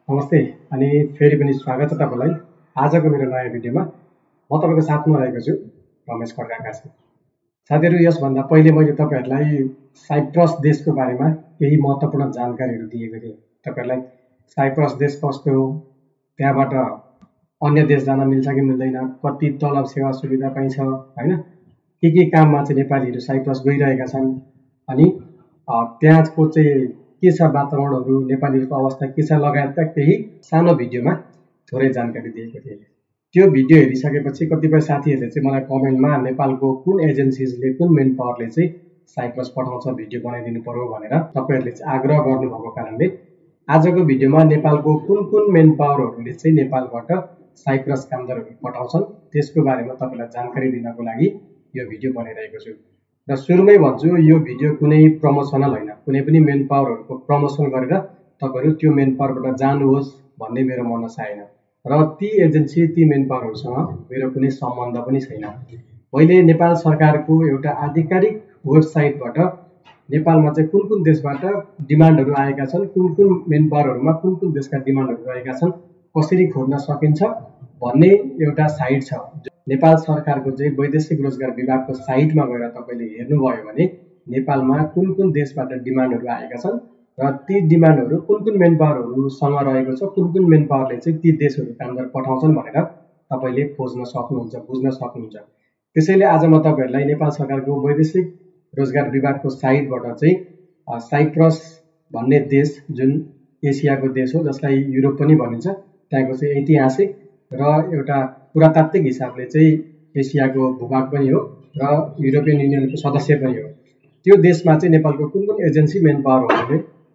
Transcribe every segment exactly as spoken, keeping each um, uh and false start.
नमस्ते अनि फेरि पनि स्वागत छ तपाईलाई आजको मेरो नयाँ भिडियोमा। म तपाईको साथमा रहेको छु रमेश खड्का। साथीहरु, यसभन्दा पहिले मैले तपाईहरुलाई साइप्रस देशको बारेमा केही महत्त्वपूर्ण जानकारीहरू दिएको थिएँ। तपाईहरुलाई साइप्रस देश कस्तो हो, त्यहाँबाट अन्य देश जान मिल्छ कि मिल्दैन, कति तलब सेवा सुविधा पाइन्छ हैन, के के काममा चाहिँ नेपालीहरू साइप्रस गइरहेका छन्, अनि त्यहाँको चाहिँ के छ वातावरणहरू, नेपालीहरूको अवस्था के छ लगायतका केही सानो भिडियोमा थोरै जानकारी दिएको थिएँ। त्यो भिडियो हेरिसकेपछि कतिपय साथीहरूले चाहिँ मलाई कमेन्टमा नेपालको कुन एजेन्सिजले, कुन मेन पावरले चाहिँ साइप्रस पठाउँछ भिडियो बनाइदिनु पर्यो भनेर तपाईहरुले चाहिँ आग्रह गर्नुभएको कारणले आजको भिडियोमा नेपालको कुन कुन मेन पावरहरूले चाहिँ नेपालबाट साइप्रस कामदारहरू पठाउँछन् त्यसको बारेमा तपाईलाई जानकारी दिनको लागि यो भिडियो बनाइरहेको छु। र सुरुमै भन्छु, यो भिडियो कुनै प्रमोसनल होइन, कुनै पनि मेन पावरहरूको प्रमोसन गरेर तपाईहरु त्यो मेन पावरबाट जानुहोस् भन्ने मेरो मनसा छैन र ती एजेन्सी, ती मेन पावरहरूसँग मेरो कुनै सम्बन्ध पनि छैन। मैले नेपाल सरकारको एउटा आधिकारिक वेबसाइटबाट नेपालमा चाहिँ कुन कुन देशबाट डिमान्डहरू आएका छन्, कुन कुन मेन पावरहरूमा कुन कुन देशका डिमान्डहरू रहेका छन्, कसरी खोज्न सकिन्छ भन्ने एउटा साइट छ। नेपाल सरकारको चाहिँ वैदेशिक रोजगार विभागको साइटमा गएर तपाईले हेर्नुभयो भने नेपालमा कुन कुन देशबाट डिमान्डहरू आएका छन् र ती डिमान्डहरू कुन कुन मेन पावरहरूसँग रहेको छ, कुन कुन मेन पावरले चाहिँ ती देशहरू कामदार पठाउँछन् भनेर तपाईले खोज्न सक्नुहुन्छ, बुझ्न सक्नुहुन्छ। त्यसैले आज म तपाईहरुलाई नेपाल सरकारको वैदेशिक रोजगार विभागको साइटबाट चाहिँ साइप्रस भन्ने देश, जुन एसियाको देश हो, जसलाई युरोप पनि भनिन्छ, त्यहाँको चाहिँ ऐतिहासिक र एउटा पुरातात्विक हिसाबले चाहिँ एसियाको भूभाग पनि हो र युरोपियन युनियनको सदस्य पनि हो। त्यो देशमा चाहिँ नेपालको कुन कुन एजेन्सी, मेन पावरहरूले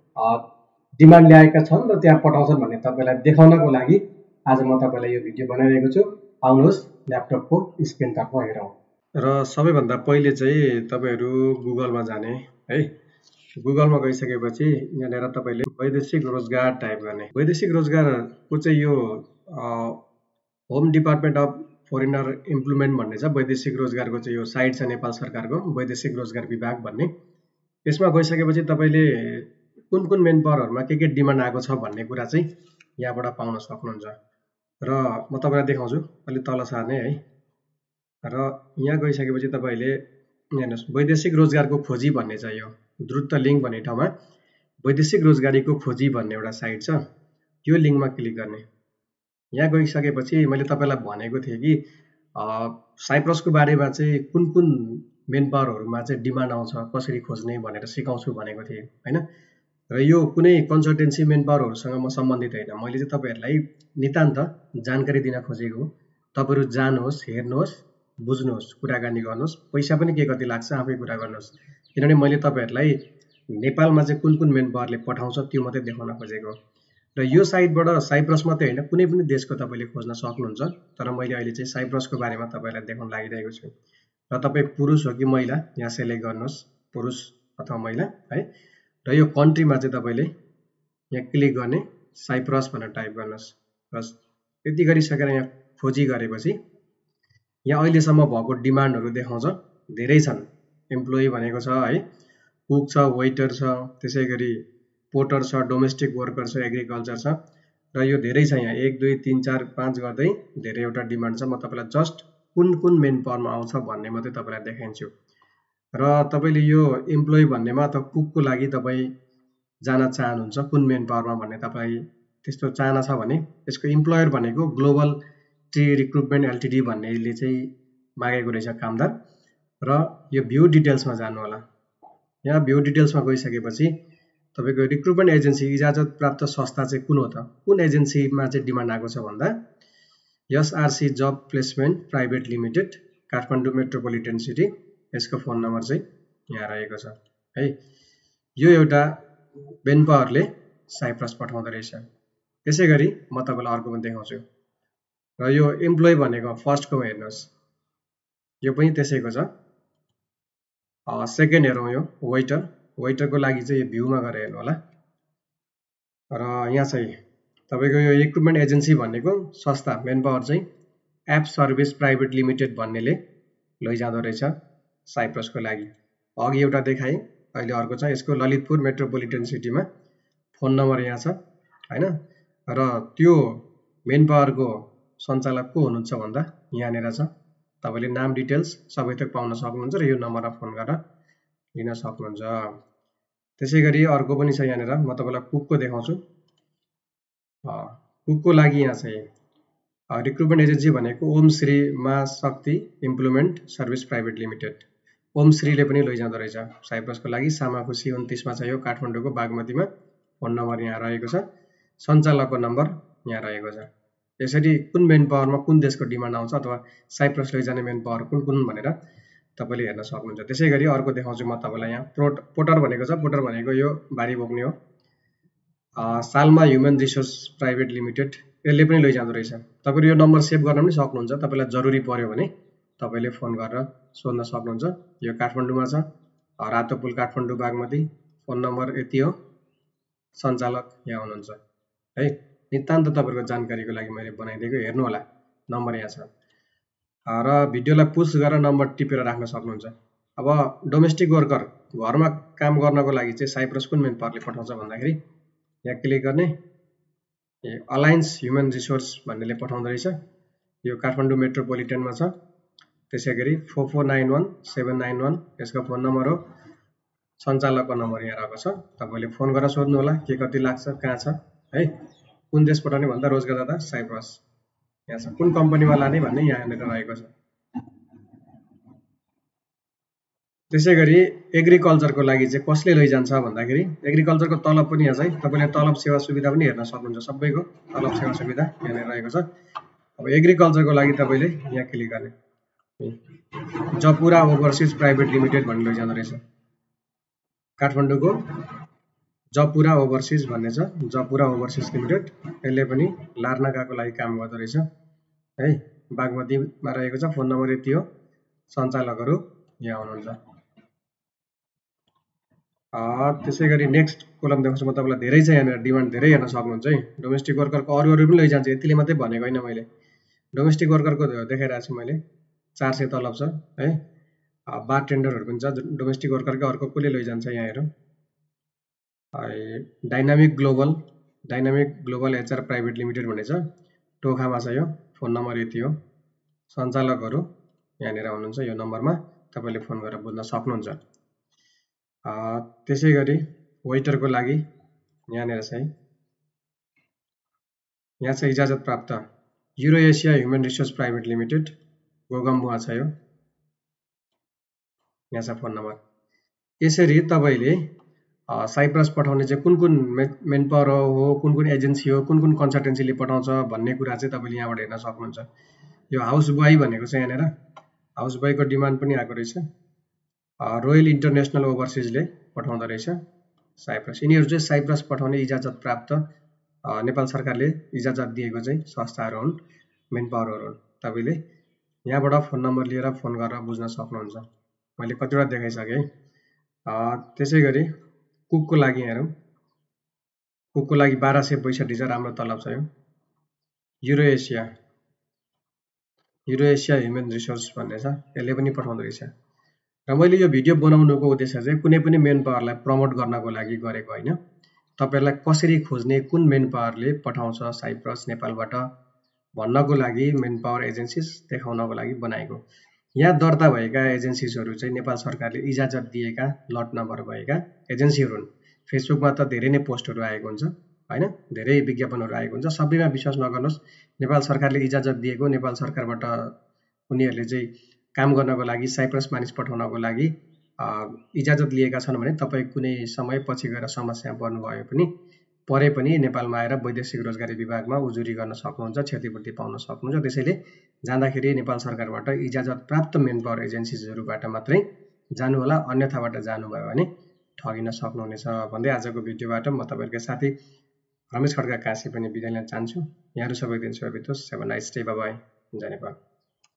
डिमान्ड ल्याएका छन् र त्यहाँ पठाउँछन् भन्ने तपाईलाई देखाउनको लागि आज म तपाईलाई यो भिडियो बनाइरहेको छु। आउनुहोस् ल्यापटपको स्क्रिनतर्फ हेरौँ। र सबैभन्दा पहिले चाहिँ तपाईहरु गुगलमा जाने है। गुगलमा गइसकेपछि यहाँनिर तपाईले वैदेशिक रोजगार टाइप गर्ने। वैदेशिक रोजगारको चाहिँ यो home department of foreigner employment भन्ने छ, वैदेशिक रोजगारको चाहिँ यो साइट छ नेपाल सरकारको वैदेशिक रोजगार विभाग भन्ने। यसमा गइसकेपछि तपाईले कुन कुन मेन पावरहरुमा के के डिमान्ड आएको छ भन्ने कुरा चाहिँ यहाँबाट पाउन सक्नुहुन्छ। र म तपाईलाई देखाउँछु अलि तल सार्ने है। र यहाँ गइसकेपछि तपाईले हेर्नुस्, वैदेशिक रोजगारको खोजी भन्ने छ, यो द्रुत लिंक भन्ने ठाउँमा वैदेशिक रोजगारीको खोजी भन्ने एउटा साइट छ। यो लिंकमा क्लिक गर्ने। यहाँ गइसकेपछि मैले तपाईलाई भनेको थिएँ कि साइप्रसको बारेमा चाहिँ कुन कुन मेन पावरहरुमा चाहिँ डिमान्ड आउँछ, कसरी खोज्ने भनेर सिकाउँछु भनेको थिएँ हैन। र यो कुनै कन्सल्टेन्सी मेन पावरहरुसँग म सम्बन्धित होइन, मैले चाहिँ तपाईहरुलाई नितान्त जानकारी दिन खोजेको हो। तपाईहरु जानुहोस्, हेर्नुहोस्, बुझ्नुहोस्, कुराकानी गर्नुहोस्, पैसा पनि के कति लाग्छ आफै कुरा गर्नुहोस्। किनभने मैले तपाईहरुलाई नेपालमा चाहिँ कुन कुन मेन पावरले पठाउँछ त्यो मात्रै देखाउन खोजेको। र यो साइटबाट साइप्रस मात्रै होइन, कुनै पनि देशको तपाईले खोज्न सक्नुहुन्छ। तर मैले अहिले चाहिँ साइप्रसको बारेमा तपाईलाई देखाउन लागिरहेको छु। र तपाई पुरुष हो कि महिला यहाँ सेलेक्ट गर्नुहोस्, पुरुष अथवा महिला है। र यो कन्ट्रीमा चाहिँ तपाईले यहाँ क्लिक गर्ने, साइप्रस भनेर टाइप गर्नुहोस्। बस यति गरिसकेर यहाँ खोजी गरेपछि यहाँ अहिलेसम्म भएको डिमान्डहरू देखाउँछ। धेरै छन्। एम्प्लोइ भनेको छ है, कुक छ, वेटर छ, त्यसैगरी पोर्टर छ, डोमेस्टिक वर्कर छ, एग्रिकल्चर छ। र यो धेरै छ, यहाँ एक दुई तीन चार पाँच गर्दै धेरैवटा डिमान्ड छ। म तपाईलाई जस्ट कुन कुन मेन पावरमा आउँछ भन्ने मात्रै तपाईलाई देखाइन्छु। र तपाईले यो एम्प्लोइ भन्नेमा अथवा कुकको लागि तपाई जान चाहनुहुन्छ कुन मेन पावरमा भन्ने तपाई त्यस्तो चाहना छ भने यसको इम्प्लोयर भनेको ग्लोबल टी रिक्रुटमेन्ट एलटिडी भन्नेले चाहिँ मागेको रहेछ कामदार। र यो भ्यू डिटेल्समा जानु होला। यहाँ भ्यू डिटेल्समा गइसकेपछि तपाईको रिक्रुटमेन्ट एजेन्सी इजाजत प्राप्त संस्था चाहिँ कुन हो त, कुन एजेन्सीमा चाहिँ डिमान्ड आएको छ भन्दा SRC job placement private limited, Kathmandu metropolitan city. यसको फोन नम्बर चाहिँ यहाँ रहेको छ है। यो एउटा मेन पावरले साइप्रस पठाउँदो रहेछ। त्यसैगरी म तपाईलाई अर्को पनि देखाउँछु। र यो एम्प्लोइ भनेको फर्स्टको हेर्नुहोस्, यो पनि त्यसैको छ। सेकेन्ड हेरौँ, यो वेटर। वेटरको लागि चाहिँ यो भ्यूमा गएर हेर्नु होला। र यहाँ चाहिँ तपाईको यो रिक्रुटमेन्ट एजेन्सी भनेको संस्था, मेन पावर चाहिँ एप सर्भिस प्राइभेट लिमिटेड भन्नेले लैजाँदो रहेछ साइप्रसको लागि। अघि एउटा देखाएँ, अहिले अर्को छ। यसको ललितपुर मेट्रोपोलिटन सिटीमा फोन नम्बर यहाँ छ हैन। र त्यो मेन पावरको सञ्चालक को हुनुहुन्छ भन्दा यहाँनिर छ। तपाईले नाम डिटेल्स सबै थोक पाउन सक्नुहुन्छ र यो नम्बरमा फोन गरेर लिन सक्नुहुन्छ। त्यसैगरी अर्को पनि छ यहाँनिर, म तपाईलाई कुकको देखाउँछु। कुकको लागि यहाँ चाहिँ रिक्रुटमेन्ट एजेन्सी भनेको Om Shri Ma Shakti employment service private limited, Om श्रीले पनि लैजाँदो रहेछ साइप्रसको लागि। सामाखुसी उन्तीस मा छ यो, काठमाडौँको बागमतीमा। फोन नम्बर यहाँ रहेको छ, सञ्चालकको नम्बर यहाँ रहेको छ। यसरी कुन मेन पावरमा कुन देशको डिमान्ड आउँछ अथवा साइप्रस लैजाने मेन पावर कुन कुन भनेर तपाईले हेर्न सक्नुहुन्छ। त्यसैगरी अर्को देखाउँछु म तपाईलाई यहाँ। प्रोट पोटर भनेको छ, पोटर भनेको यो भारी बोक्ने हो। सालमा ह्युमन रिसोर्स प्राइभेट लिमिटेड यसले पनि लैजाँदो रहेछ। तपाईले यो नम्बर सेभ गर्न पनि सक्नुहुन्छ, तपाईलाई जरुरी पर्यो भने तपाईले फोन गरेर सोध्न सक्नुहुन्छ। यो काठमाडौँमा छ, रातोपुल काठमाडौँ बागमती। फोन नम्बर यति हो, सञ्चालक यहाँ हुनुहुन्छ है। नितान्त तपाईहरुको जानकारीको लागि मैले बनाइदिएको, हेर्नु होला, नम्बर यहाँ छ। र भिडियोलाई पुश गरेर नम्बर टिपेर राख्न सक्नुहुन्छ। अब डोमेस्टिक वर्कर घरमा काम गर्नको लागि चाहिँ साइप्रस कुन मेन पावरले पठाउँछ भन्दाखेरि यहाँ क्लिक गर्ने, अलायन्स ह्युमन रिसोर्स भन्नेले पठाउँदो रहेछ। यो काठमाडौँ मेट्रोपोलिटनमा छ। त्यसैगरी four four nine one seven nine one यसको फोन नम्बर हो। सञ्चालकको नम्बर यहाँ रहेको छ, तपाईले फोन गरेर सोध्नु होला के कति लाग्छ, कहाँ छ है। कुन देश पठाउने भन्दा रोजगारदाता साइप्रस यहाँ छ। कुन कम्पनीमा लाने भन्ने यहाँनिर रहेको छ। त्यसैगरी एग्रिकल्चरको लागि चाहिँ कसले लैजान्छ भन्दाखेरि एग्रिकल्चरको तलब पनि यहाँ छ। तपाईले तलब सेवा सुविधा पनि हेर्न सक्नुहुन्छ, सबैको तलब सेवा सुविधा यहाँनिर रहेको छ। अब एग्रिकल्चरको लागि तपाईले यहाँ क्लिक गर्ने, जपुरा ओभरसिज प्राइभेट लिमिटेड भन्ने लैजाँदो रहेछ। काठमाडौँको जपुरा ओभरसिज भन्ने छ, जपुरा ओभरसिज लिमिटेड। यसले पनि लार्नाकाको लागि काम गर्दो रहेछ है, बागमतीमा रहेको छ। फोन नम्बर यति हो, सञ्चालकहरू यहाँ हुनुहुन्छ। त्यसैगरी नेक्स्ट कोलम देखाउँछु म तपाईलाई। धेरै छ यहाँनिर, डिमान्ड धेरै हेर्न सक्नुहुन्छ है। डोमेस्टिक वर्करको अरू अरू पनि लैजान्छ, यतिले मात्रै भनेको होइन मैले। डोमेस्टिक वर्करको देखाइरहेको छु मैले, चार सय तलब छ है। बार टेन्डरहरू पनि छ डोमेस्टिक वर्करकै। अर्को कसले लैजान्छ यहाँ हेरौँ, dynamic global dynamic global HR private limited भन्ने छ, टोखामा छ यो। फोन नम्बर यति हो, सञ्चालकहरू यहाँनिर हुनुहुन्छ। यो नम्बरमा तपाईले फोन गरेर बुझ्न सक्नुहुन्छ। त्यसैगरी वेटरको लागि यहाँनिर चाहिँ यहाँ चाहिँ इजाजत प्राप्त Euro Asia human resource private limited, गोगम्बुवा छ यो। यहाँ छ फोन नम्बर। यसरी तपाईले साइप्रस पठाउने चाहिँ कुन कुन मेन पावर हो, कुन कुन एजेन्सी हो, कुन कुन कन्सल्टेन्सीले पठाउँछ भन्ने कुरा चाहिँ तपाईले यहाँबाट हेर्न सक्नुहुन्छ। यो हाउस बोय भनेको चाहिँ यहाँनिर हाउस बोयको डिमान्ड पनि आएको रहेछ। रोयल इन्टरनेसनल ओभरसिजले पठाउँदो रहेछ साइप्रस। यिनीहरू चाहिँ साइप्रस पठाउने इजाजत प्राप्त नेपाल सरकारले इजाजत दिएको चाहिँ संस्थाहरू हुन्, मेन पावरहरू हुन्। तपाईले यहाँबाट फोन नम्बर लिएर फोन गरेर बुझ्न सक्नुहुन्छ। मैले कतिवटा देखाइसकेँ। त्यसैगरी कुकको लागि हेरौँ। कुकको लागि बाह्र सय बैसठी छ, राम्रो तलब छ यो। Euro Asia Euro Asia human resource भन्ने छ, यसले पनि पठाउँदो रहेछ। र मैले यो भिडियो बनाउनुको उद्देश्य चाहिँ कुनै पनि मेन पावरलाई प्रमोट गर्नको लागि गरेको होइन। तपाईहरुलाई कसरी खोज्ने, कुन मेन पावरले पठाउँछ साइप्रस नेपालबाट भन्नको लागि मेन पावर एजेन्सीज देखाउनको लागि बनाएको। यहाँ दर्ता भएका एजेन्सीजहरू चाहिँ नेपाल सरकारले इजाजत दिएका लट नम्बर भएका एजेन्सीहरू हुन्। फेसबुकमा त धेरै नै पोस्टहरू आएको हुन्छ हैन, धेरै विज्ञापनहरू आएको हुन्छ। सबैमा विश्वास नगर्नुहोस्। नेपाल सरकारले इजाजत दिएको, नेपाल सरकारबाट उनीहरूले चाहिँ काम गर्नको लागि साइप्रस मानिस पठाउनको लागि इजाजत लिएका छन् भने तपाई कुनै समय पछि गएर समस्या पर्नु भयो पनि परे पनि नेपालमा आएर वैदेशिक रोजगारी विभागमा उजुरी गर्न सक्नुहुन्छ, क्षतिपूर्ति पाउन सक्नुहुन्छ। त्यसैले जाँदाखेरि नेपाल सरकारबाट इजाजत प्राप्त मेन पावर एजेन्सीजहरूबाट मात्रै जानु होला, अन्यथाबाट जानुभयो भने ठगिन सक्नुहुनेछ भन्दै आजको भिडियोबाट म तपाईहरुको साथी रमेश खड्का काशी पनि बिदा लिन चाहन्छु। यहाँहरु सबैको दिन शुभ बितोस्। Have a nice day, bye bye. जय नेपाल।